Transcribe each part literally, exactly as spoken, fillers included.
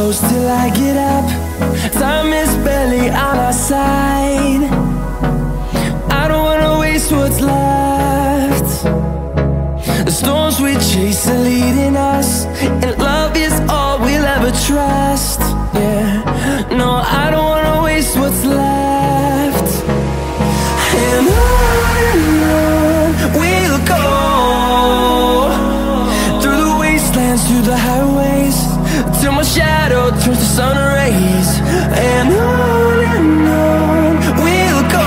close till I get up. Time is barely on our side. I don't wanna waste what's left. The storms we chase are leading us, and love is all we'll ever trust. Yeah, no, I don't wanna waste what's left. And on and on we'll go, through the wastelands, through the highways, till my shadow turns to sun rays. And on and on we'll go,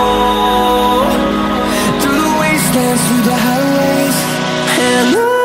through the wastelands, through the highways, and on.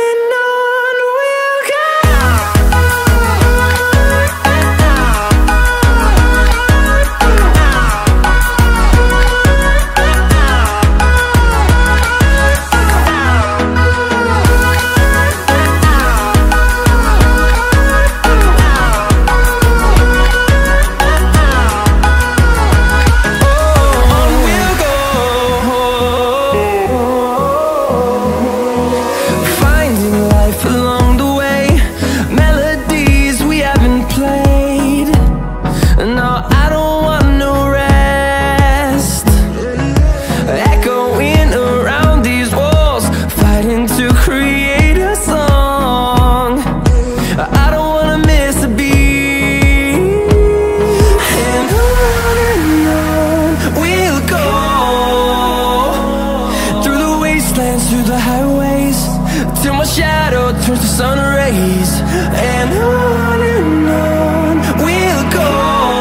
Through the highways, till my shadow turns to sun rays. And on and on we'll go,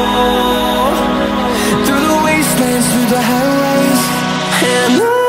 through the wastelands, through the highways, and on.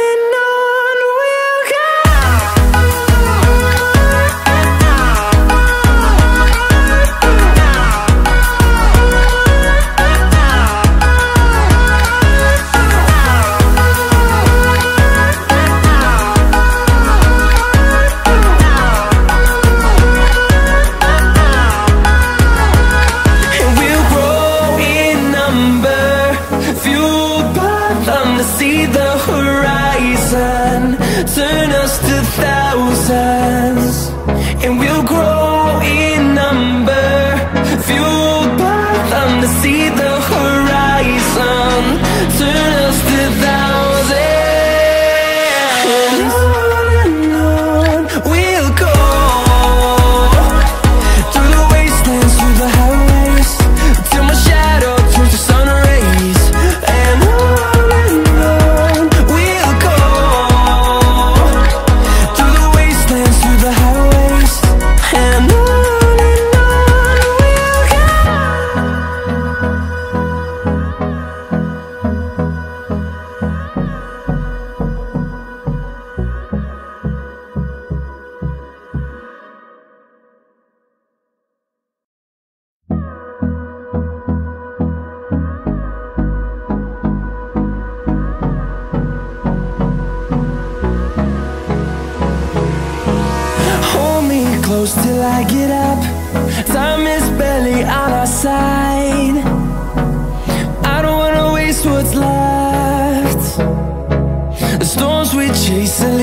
See the horizon turn us to thousands, and we'll grow in number, fueled by them. To see the horizon turn us to thousands, and on and on we'll go, through the wastelands, through the highways, till my shadow turns to sun rays. And on close till I get up. Time is barely on our side. I don't wanna waste what's left. The storms we chase are